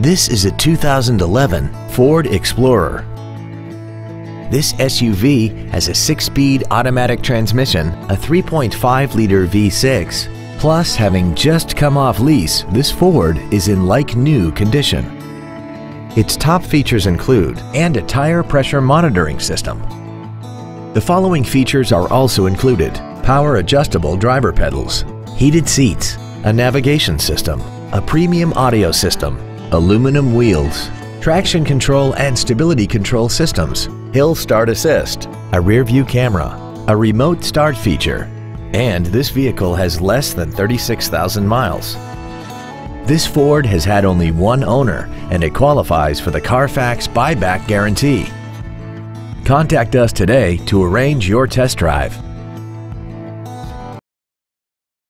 This is a 2011 Ford Explorer. This SUV has a 6-speed automatic transmission, a 3.5-liter V6. Plus, having just come off lease, this Ford is in like-new condition. Its top features include a tire pressure monitoring system. The following features are also included: power adjustable driver pedals, heated seats, a navigation system, a premium audio system, aluminum wheels, traction control and stability control systems, hill start assist, a rear view camera, a remote start feature, and this vehicle has less than 36,000 miles. This Ford has had only one owner and it qualifies for the Carfax buyback guarantee. Contact us today to arrange your test drive.